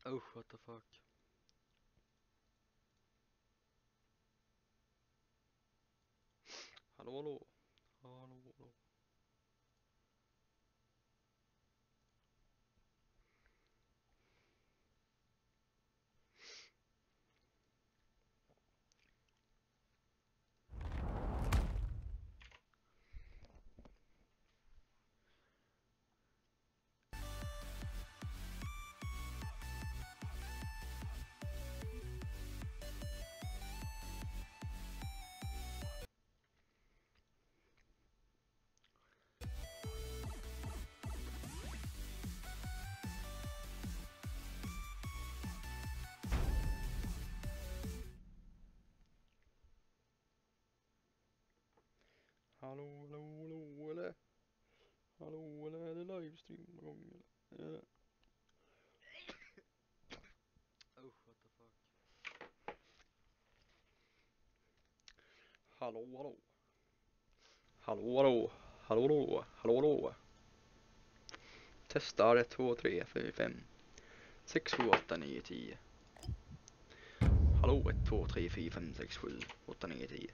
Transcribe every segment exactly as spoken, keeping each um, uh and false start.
Oh, what the fuck. Hallå, hallå. Hallå, hallå. Hallå, hallå, hallå, eller? Hallå, eller är det livestream någon gång, eller? Eller? Oh, what the fuck. Hallå, hallå. Hallå, hallå. Hallå, hallå. Hallå, hallå. Testar ett, två, tre, fyra, fem, sex, sju, åtta, nio, tio. Hallå, ett, två, tre, fyra, fem, sex, sju, åtta, nio, tio.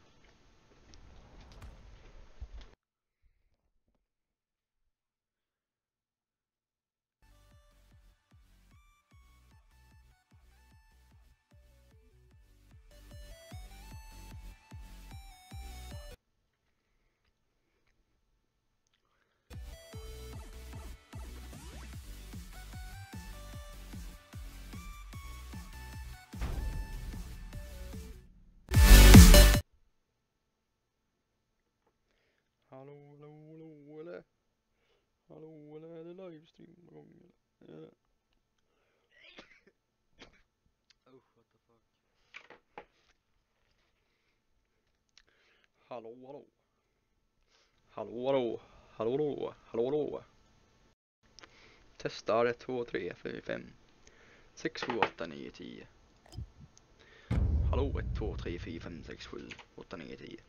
Hallå, hallå, hallå, eller? Hallå, eller är det livestream någon gång, eller? Eller? Oh, what the fuck. Hallå, hallå. Hallå, hallå. Hallå, hallå. Hallå, hallå. Testar ett, två, tre, fyra, fem, sex, sju, åtta, nio, tio. Hallå, ett, två, tre, fyra, fem, sex, sju, åtta, nio, tio.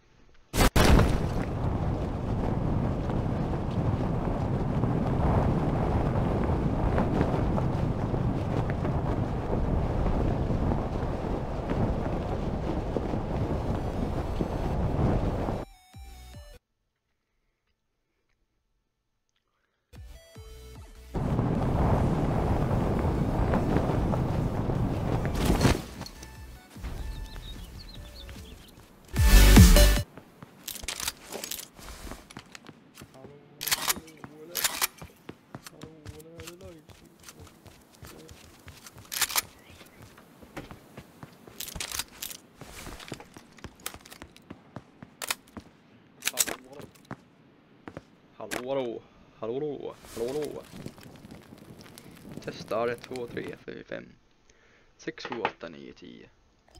Hallå, hallå, hallå, hallå, hallå, hallå. Testar ett, två, tre, fyra, fem, sex, sju, åtta, nio, tio.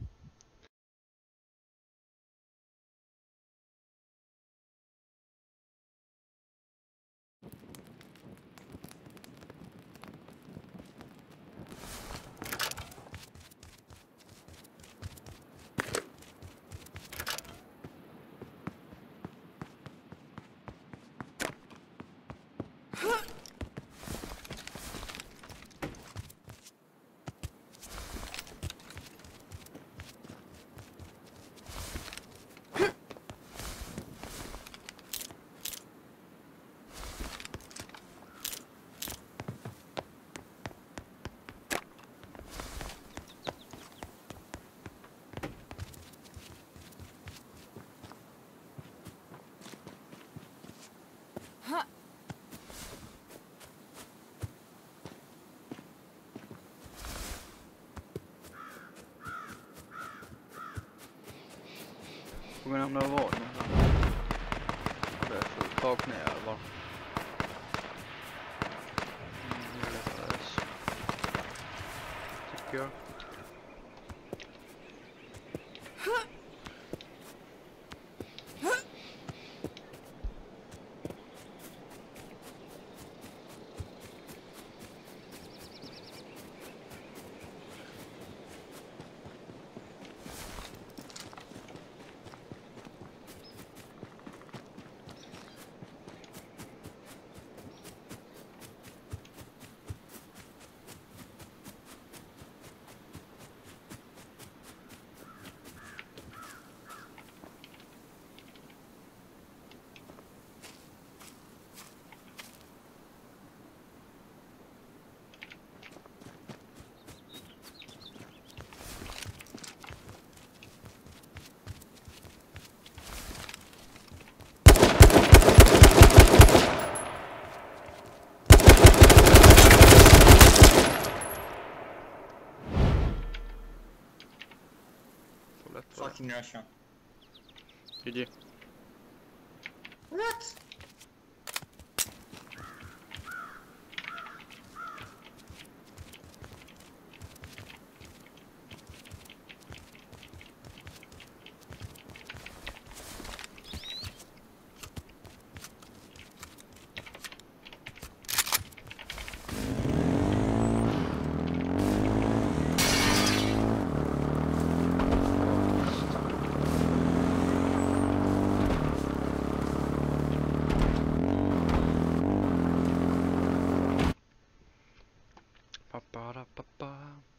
Frågan är om det har varit någon sån. Det är fullt bak ner eller vad? Mm, det lättades. Tycker jag. Fucking Russia. G G. What? Pa, pa, da, pa, pa.